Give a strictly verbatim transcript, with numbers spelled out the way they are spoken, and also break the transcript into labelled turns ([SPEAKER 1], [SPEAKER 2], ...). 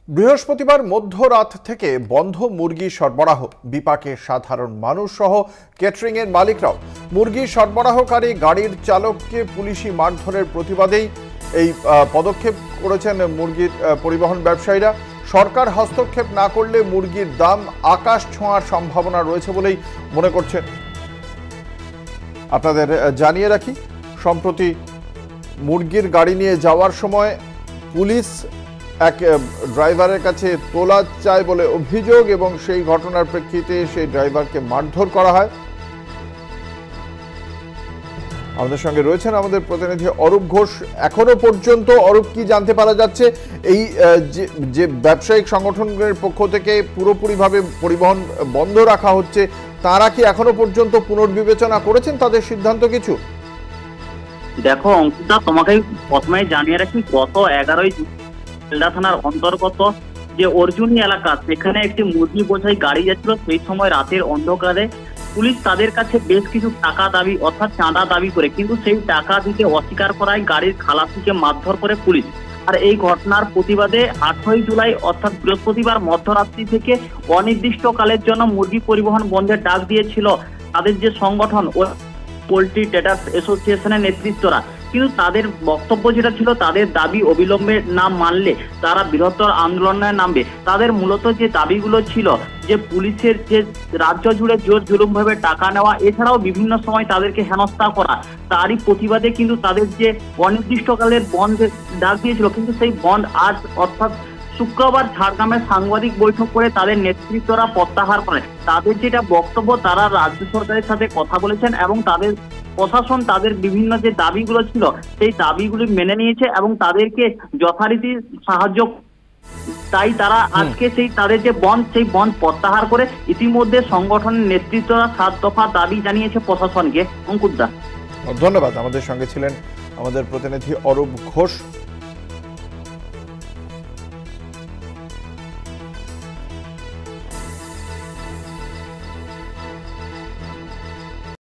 [SPEAKER 1] বৃহস্পতিবার মধ্যরাত থেকে বন্ধ মুরগি সরবরাহ, বিপাকে সাধারণ মানুষ সহ ক্যাটারিং এর মালিকরাও। মুরগি সরবরাহকারী গাড়ির চালককে পুলিশি মারধরের প্রতিবাদেই এই পদক্ষেপ করেছেন মুরগির পরিবহন ব্যবসায়ীরা। সরকার হস্তক্ষেপ না করলে মুরগির দাম আকাশ ছোঁয়ার সম্ভাবনা রয়েছে বলেই মনে করছেন। আপনাদের জানিয়ে রাখি, সম্প্রতি মুরগির গাড়ি নিয়ে যাওয়ার সময় পুলিশ এক ড্রাইভারের কাছে তোলা চায় বলে অভিযোগ এবং সেই ঘটনার প্রেক্ষিতে সেই ড্রাইভারকে মারধর করা হয়। আমাদের সঙ্গে রয়েছেন আমাদের প্রতিনিধি অরূপ ঘোষ। এখনো পর্যন্ত অরূপ, কি জানতে পারা যাচ্ছে এই যে ব্যবসায়িক সংগঠনের পক্ষ থেকে পুরোপুরিভাবে পরিবহন বন্ধ রাখা হচ্ছে, তারা কি এখনো পর্যন্ত পুনর্বিবেচনা করেছেন তাদের সিদ্ধান্ত কিছু?
[SPEAKER 2] দেখো অঙ্কিতা, তোমাকে প্রথমে জানিয়ে রাখি, গত এগারোই বেলডা থানার অন্তর্গত যে অর্জুনী এলাকা, সেখানে একটি মুরগি বোঝাই গাড়ি যাচ্ছিল। সেই সময় রাতের অন্ধকারে পুলিশ তাদের কাছে বেশ কিছু টাকা দাবি অর্থাৎ চাঁদা দাবি করে, কিন্তু সেই টাকা দিতে অস্বীকার করায় গাড়ির খালাসিকে মারধর করে পুলিশ। আর এই ঘটনার প্রতিবাদে আটই জুলাই অর্থাৎ বৃহস্পতিবার মধ্যরাত্রি থেকে অনির্দিষ্টকালের জন্য মুরগি পরিবহন বন্ধের ডাক দিয়েছিল তাদের যে সংগঠন ও পোল্ট্রি ট্রেডার্স অ্যাসোসিয়েশনের নেতৃত্বরা। কিন্তু তাদের বক্তব্য যেটা ছিল, তাদের দাবি অবিলম্বে না মানলে তারা বৃহত্তর আন্দোলনে নামবে। তাদের মূলত যে দাবিগুলো ছিল যে পুলিশের যে রাজ্য জুড়ে জোর জুলুমভাবে টাকা নেওয়া, এছাড়াও বিভিন্ন সময় তাদেরকে হেনস্থা করা, তারই প্রতিবাদে কিন্তু তাদের যে অনির্দিষ্টকালের বন্ধ ডাক দিয়েছিল, কিন্তু সেই বন্ধ আজ অর্থাৎ শুক্রবার ঝাড়গ্রামে সাংবাদিক বৈঠক করে তাদের নেতৃত্বরা প্রত্যাহার করে। তাদের যেটা বক্তব্য, তারা রাজ্য সরকারের সাথে কথা বলেছেন এবং তাদের প্রশাসন তাদের বিভিন্ন যে দাবিগুলো ছিল সেই দাবিগুলি মেনে নিয়েছে এবং তাদেরকে যথারীতি সাহায্য, তাই তারা আজকে সেই তাদের যে বন্ধ সেই বন্ধ প্রত্যাহার করে ইতিমধ্যে সংগঠনের নেতৃত্বরা সাত দফা দাবি জানিয়েছে প্রশাসনকে। অঙ্কুর দা,
[SPEAKER 1] ধন্যবাদ। আমাদের সঙ্গে ছিলেন আমাদের প্রতিনিধি অরূপ ঘোষ।